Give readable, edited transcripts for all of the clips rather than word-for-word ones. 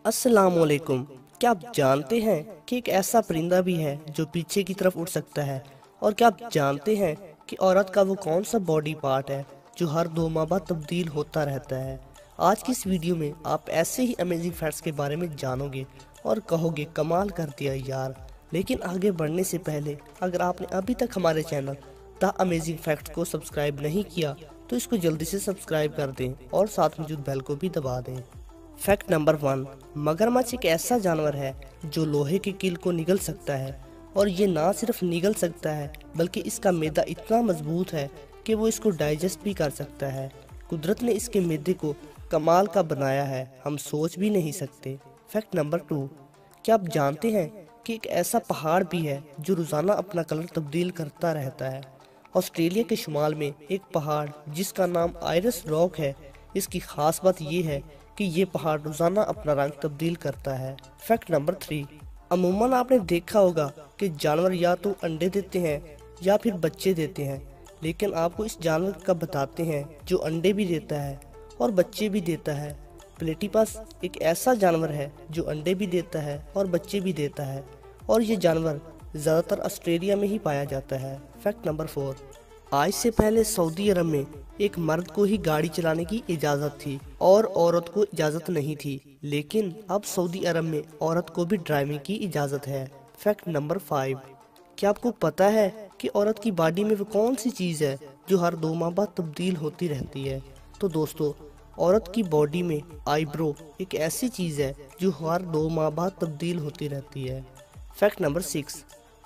अस्सलामुअलैकुम। क्या आप जानते हैं कि एक ऐसा परिंदा भी है जो पीछे की तरफ उड़ सकता है? और क्या आप जानते हैं कि औरत का वो कौन सा बॉडी पार्ट है जो हर 2 माह बाद तब्दील होता रहता है? आज की इस वीडियो में आप ऐसे ही अमेजिंग फैक्ट्स के बारे में जानोगे और कहोगे कमाल कर दिया यार। लेकिन आगे बढ़ने से पहले अगर आपने अभी तक हमारे चैनल द अमेजिंग फैक्ट्स को सब्सक्राइब नहीं किया तो इसको जल्दी से सब्सक्राइब कर दें और साथ मौजूद बेल को भी दबा दें। फैक्ट नंबर 1, मगरमच्छ एक ऐसा जानवर है जो लोहे की कील को निगल सकता है। और ये ना सिर्फ निगल सकता है बल्कि इसका मैदा इतना मजबूत है कि वो इसको डाइजेस्ट भी कर सकता है। कुदरत ने इसके मैदे को कमाल का बनाया है, हम सोच भी नहीं सकते। फैक्ट नंबर 2, क्या आप जानते हैं कि एक ऐसा पहाड़ भी है जो रोज़ाना अपना कलर तब्दील करता रहता है? ऑस्ट्रेलिया के शुमाल में एक पहाड़ जिसका नाम आयरस रॉक है, इसकी खास बात ये है कि ये पहाड़ रोजाना अपना रंग तब्दील करता है। फैक्ट नंबर 3, अमूमन आपने देखा होगा कि जानवर या तो अंडे देते हैं या फिर बच्चे देते हैं, लेकिन आपको इस जानवर का बताते हैं जो अंडे भी देता है और बच्चे भी देता है। प्लेटिपस एक ऐसा जानवर है जो अंडे भी देता है और बच्चे भी देता है, और ये जानवर ज़्यादातर ऑस्ट्रेलिया में ही पाया जाता है। फैक्ट नंबर 4, आज से पहले सऊदी अरब में एक मर्द को ही गाड़ी चलाने की इजाज़त थी और औरत को इजाज़त नहीं थी, लेकिन अब सऊदी अरब में औरत को भी ड्राइविंग की इजाज़त है। फैक्ट नंबर 5, क्या आपको पता है कि औरत की बॉडी में वो कौन सी चीज़ है जो हर 2 माह बाद तब्दील होती रहती है? तो दोस्तों, औरत की बॉडी में आईब्रो एक ऐसी चीज़ है जो हर 2 माह बाद तब्दील होती रहती है। फैक्ट नंबर 6,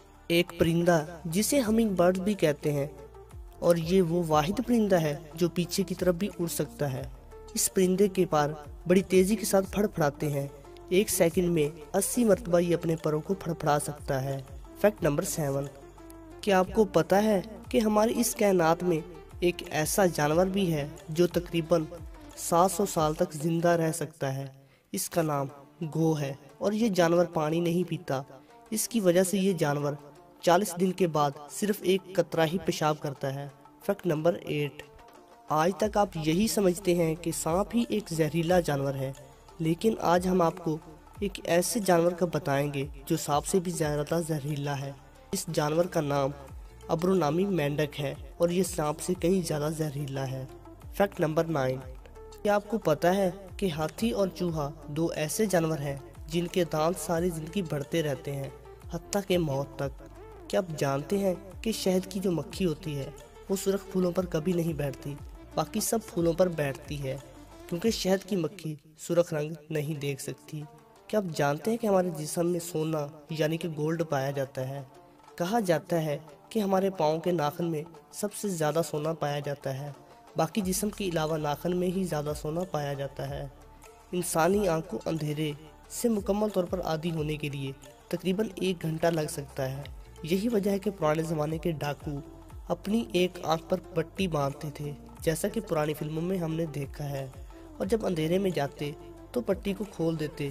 एक परिंदा जिसे हमिंग बर्ड भी कहते हैं, और ये वो वाहिद परिंदा है जो पीछे की तरफ भी उड़ सकता है। इस परिंदे के पर बड़ी तेजी के साथ फड़फड़ाते हैं। 1 सेकंड में 80 मरतबा ये अपने परों को फड़फड़ा सकता है। फैक्ट नंबर 7, क्या आपको पता है कि हमारी इस कायनात में एक ऐसा जानवर भी है जो तकरीबन 700 साल तक जिंदा रह सकता है? इसका नाम गो है, और ये जानवर पानी नहीं पीता। इसकी वजह से ये जानवर 40 दिन के बाद सिर्फ एक कतरा ही पेशाब करता है। फैक्ट नंबर 8, आज तक आप यही समझते हैं कि सांप ही एक जहरीला जानवर है, लेकिन आज हम आपको एक ऐसे जानवर का बताएंगे जो सांप से भी ज़्यादा जहरीला है। इस जानवर का नाम अब्रोनामी मेंढक है और ये सांप से कहीं ज़्यादा जहरीला है। फैक्ट नंबर 9, क्या आपको पता है कि हाथी और चूहा 2 ऐसे जानवर हैं जिनके दांत सारी जिंदगी बढ़ते रहते हैं, हत्ता के मौत तक? क्या आप जानते हैं कि शहद की जो मक्खी होती है वो सुर्ख फूलों पर कभी नहीं बैठती, बाकी सब फूलों पर बैठती है, क्योंकि शहद की मक्खी सुर्ख रंग नहीं देख सकती। क्या आप जानते हैं कि हमारे जिस्म में सोना यानी कि गोल्ड पाया जाता है? कहा जाता है कि हमारे पाँव के नाखून में सबसे ज़्यादा सोना पाया जाता है, बाकी जिस्म के अलावा नाखून में ही ज़्यादा सोना पाया जाता है। इंसानी आँख को अंधेरे से मुकम्मल तौर पर आदी होने के लिए तकरीबन 1 घंटा लग सकता है। यही वजह है कि पुराने ज़माने के डाकू अपनी एक आंख पर पट्टी बांधते थे, जैसा कि पुरानी फिल्मों में हमने देखा है, और जब अंधेरे में जाते तो पट्टी को खोल देते।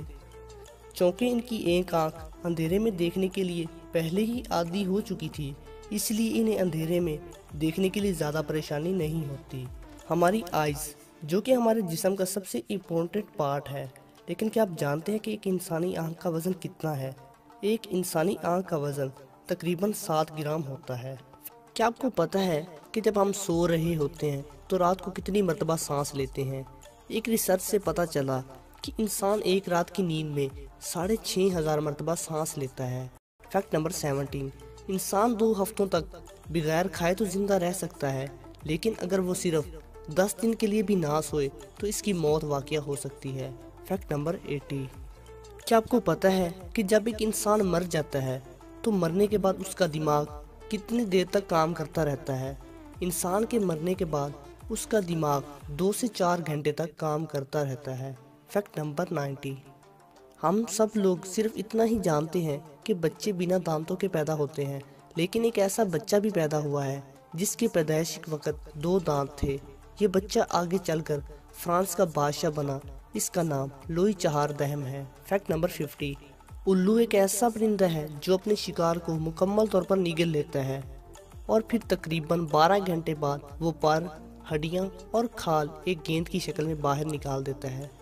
चूँकि इनकी एक आंख अंधेरे में देखने के लिए पहले ही आदी हो चुकी थी, इसलिए इन्हें अंधेरे में देखने के लिए ज़्यादा परेशानी नहीं होती। हमारी आइज़, जो कि हमारे जिस्म का सबसे इम्पोर्टेंट पार्ट है, लेकिन क्या आप जानते हैं कि एक इंसानी आंख का वज़न कितना है? एक इंसानी आंख का वज़न तकरीबन 7 ग्राम होता है। क्या आपको पता है कि जब हम सो रहे होते हैं तो रात को कितनी मरतबा सांस लेते हैं? एक रिसर्च से पता चला कि इंसान एक रात की नींद में 6500 मरतबा सांस लेता है। फैक्ट नंबर 17, इंसान 2 हफ्तों तक बगैर खाए तो जिंदा रह सकता है, लेकिन अगर वो सिर्फ 10 दिन के लिए भी ना सोए तो इसकी मौत वाक़या हो सकती है। फैक्ट नंबर 80, क्या आपको पता है कि जब एक इंसान मर जाता है तो मरने के बाद उसका दिमाग कितनी देर तक काम करता रहता है? इंसान के मरने के बाद उसका दिमाग 2 से 4 घंटे तक काम करता रहता है। फैक्ट नंबर 90, हम सब लोग सिर्फ इतना ही जानते हैं कि बच्चे बिना दांतों के पैदा होते हैं, लेकिन एक ऐसा बच्चा भी पैदा हुआ है जिसके पैदाइश के वक्त 2 दांत थे। ये बच्चा आगे चलकर फ्रांस का बादशाह बना। इसका नाम लुई चार दहम है। फैक्ट नंबर 50, उल्लू एक ऐसा परिंदा है जो अपने शिकार को मुकम्मल तौर पर निगल लेता है और फिर तकरीबन 12 घंटे बाद वो पर, हड्डियाँ और खाल एक गेंद की शक्ल में बाहर निकाल देता है।